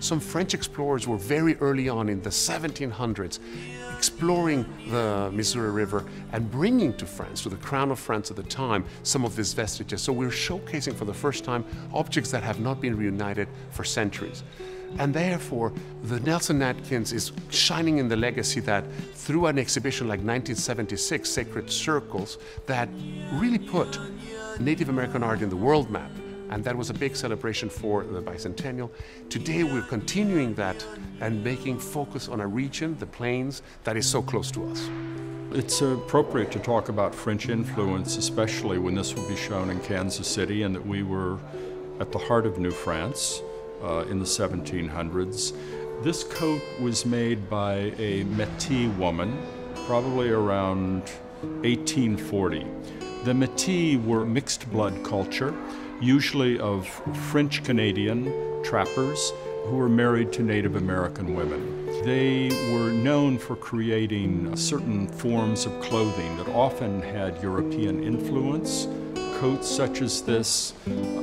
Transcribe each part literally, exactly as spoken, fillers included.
Some French explorers were very early on in the seventeen hundreds exploring the Missouri River and bringing to France, to the crown of France at the time, some of these vestiges. So we're showcasing for the first time objects that have not been reunited for centuries. And therefore, the Nelson Atkins is shining in the legacy that through an exhibition like nineteen seventy-six, Sacred Circles, that really put Native American art in the world map. And that was a big celebration for the bicentennial. Today we're continuing that and making focus on a region, the Plains, that is so close to us. It's appropriate to talk about French influence, especially when this will be shown in Kansas City, and that we were at the heart of New France uh, in the seventeen hundreds. This coat was made by a Métis woman, probably around eighteen forty. The Métis were mixed blood culture, usually of French-Canadian trappers who were married to Native American women. They were known for creating certain forms of clothing that often had European influence. Coats such as this,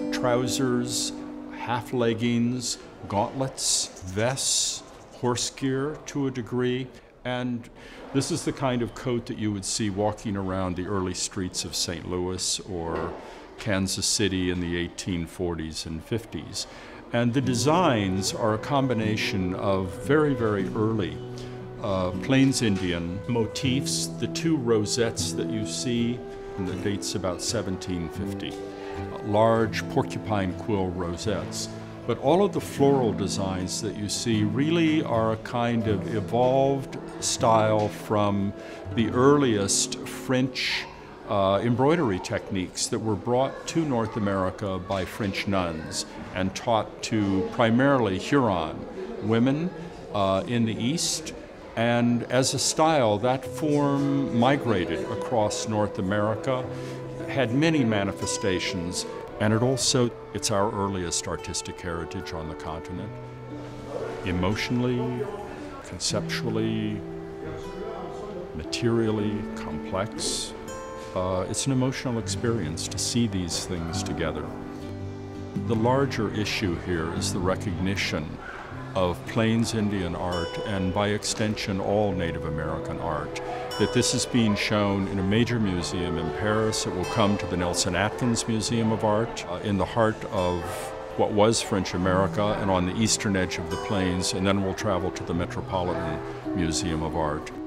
trousers, half leggings, gauntlets, vests, horse gear to a degree. And this is the kind of coat that you would see walking around the early streets of Saint Louis or Kansas City in the eighteen forties and fifties. And the designs are a combination of very, very early uh, Plains Indian motifs. The two rosettes that you see, and that dates about seventeen fifty, large porcupine quill rosettes. But all of the floral designs that you see really are a kind of evolved style from the earliest French Uh, embroidery techniques that were brought to North America by French nuns and taught to primarily Huron women uh, in the East. And as a style, that form migrated across North America, had many manifestations, and it also, it's our earliest artistic heritage on the continent. Emotionally, conceptually, materially complex. Uh, it's an emotional experience to see these things together. The larger issue here is the recognition of Plains Indian art, and by extension all Native American art, that this is being shown in a major museum in Paris. It will come to the Nelson Atkins Museum of Art uh, in the heart of what was French America and on the eastern edge of the Plains, and then we'll travel to the Metropolitan Museum of Art.